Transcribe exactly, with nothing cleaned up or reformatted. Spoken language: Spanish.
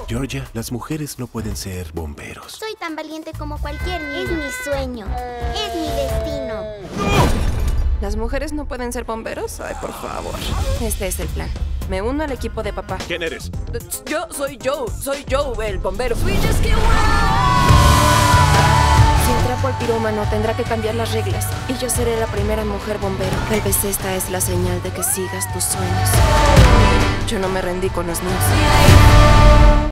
Georgia, las mujeres no pueden ser bomberos. Soy tan valiente como cualquier niño. Es mi sueño. Es mi destino. ¿Las mujeres no pueden ser bomberos? Ay, por favor. Este es el plan. Me uno al equipo de papá. ¿Quién eres? Yo soy Joe. Soy Joe, el bombero. Si atrapo al pirómano, tendrá que cambiar las reglas. Y yo seré la primera mujer bombero. Tal vez esta es la señal de que sigas tus sueños. Yo no me rendí con los míos.